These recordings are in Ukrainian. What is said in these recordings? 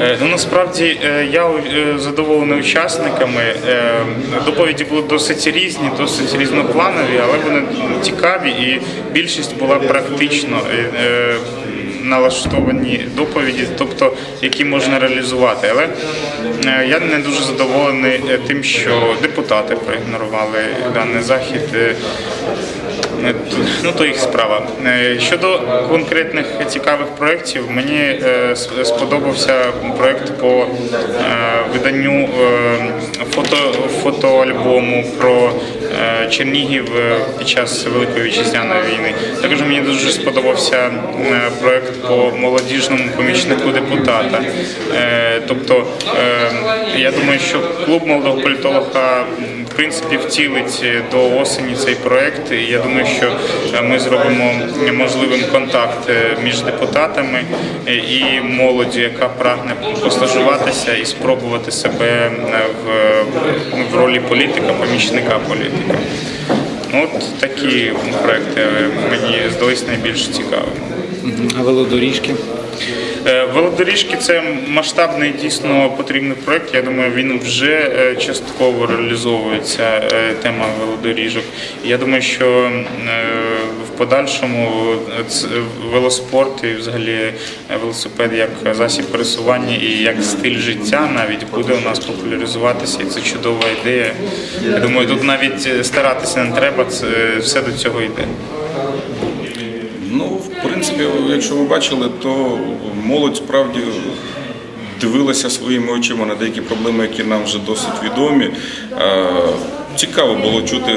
Насправді я задоволений учасниками. Доповіді були досить різні, досить різнопланові, але вони цікаві і більшість була практично налаштовані доповіді, тобто які можна реалізувати. Але я не дуже задоволений тим, що депутати проігнорували даний захід. То їх справа. Щодо конкретних цікавих проєктів, мені сподобався проєкт по виданню фотоальбому про Чернігів під час Великої Вітчизняної війни. Також мені дуже сподобався проєкт по молодіжному помічнику депутата. Тобто, я думаю, що клуб молодого політолога в принципі втілить до осені цей проєкт. Я думаю, що ми зробимо можливим контакт між депутатами і молоддю, яка прагне постажуватися і спробувати себе в ролі політика, помічника політика. От такі проєкти мені здались найбільш цікавими. А велодоріжки? Велодоріжки – це масштабний, дійсно потрібний проєкт. Я думаю, він вже частково реалізовується, тема велодоріжок. Я думаю, що в подальшому велоспорт і взагалі велосипед як засіб пересування і як стиль життя навіть буде у нас популяризуватися. І це чудова ідея. Я думаю, тут навіть старатися не треба, все до цього йде. В принципі, якщо ви бачили, то молодь справді дивилася своїми очима на деякі проблеми, які нам вже досить відомі. Цікаво було чути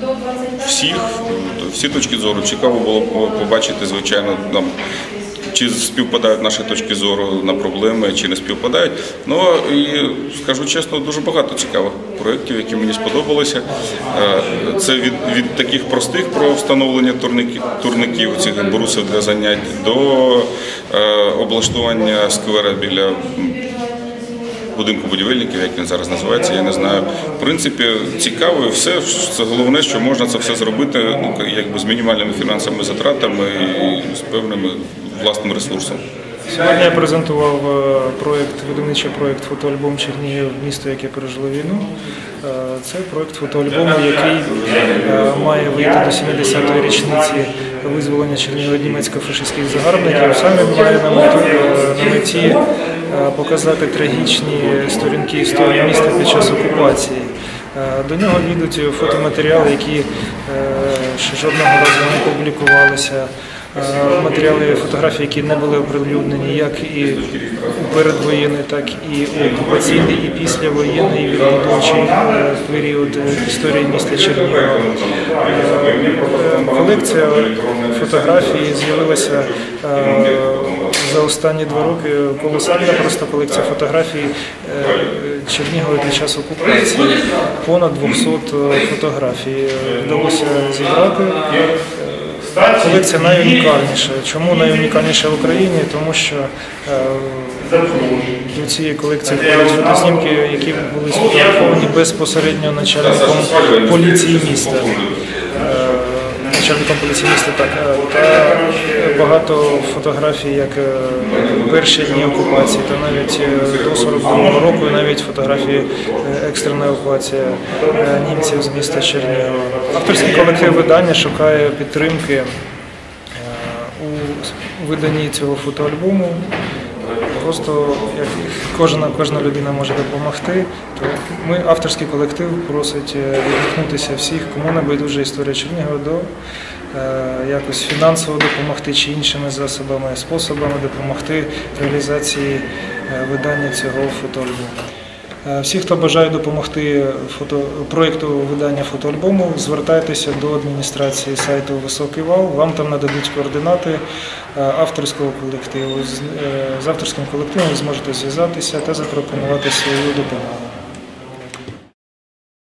всі точки зору, цікаво було побачити, звичайно, чи співпадають наші точки зору на проблеми, чи не співпадають. І скажу чесно, дуже багато цікавих проєктів, які мені сподобалися. Це від таких простих про встановлення турників, цих брусів для занять, до облаштування сквера біля будинку будівельників, як він зараз називається, я не знаю. В принципі, цікаво і все. Це головне, що можна це все зробити з мінімальними фінансовими затратами і з певним власним ресурсом. Сьогодні я презентував видавничий проєкт «Фотоальбом Чернігів. Місто, яке пережило війну». Це проєкт фотоальбому, який має вийти до 70-ї річниці визволення Чернігова від німецько-фашистських загарбників. Саме має на меті показати трагічні сторінки історії міста під час окупації. До нього війдуть фотоматеріали, які ще жодного разу не публікувалися. Матеріали, фотографії, які не були оприлюднені, як і у передвоєнний, так і у окупаційний, і післявоєнний, і відбудовчий період історії міста Чернігова. Колекція фотографій з'явилася за останні 2 роки. Колосальна просто колекція фотографій Чернігова під час окупації. Понад 200 фотографій вдалося зібрати. Колекція найунікальніша. Чому найунікальніша в Україні? Тому що до цієї колекції входять фотознімки, які були сфотографовані безпосередньо начальником поліції міста. Та багато фотографій, як перші дні окупації, та навіть до 42-го року, навіть фотографії екстрена евакуація німців з міста Чернігова. Авторський колектив видання шукає підтримки у виданні цього фотоальбому. Просто як кожна людина може допомогти, то авторський колектив просить відгукнутися всіх, кому не байдужа історія Чернігова, до якось фінансово допомогти чи іншими способами допомогти реалізації видання цього фотоальбому. Всі, хто бажає допомогти проєкту видання фотоальбому, звертайтеся до адміністрації сайту «Високий вал», вам там нададуть координати авторського колективу. З авторським колективом ви зможете зв'язатися та запропонувати свою допомогу.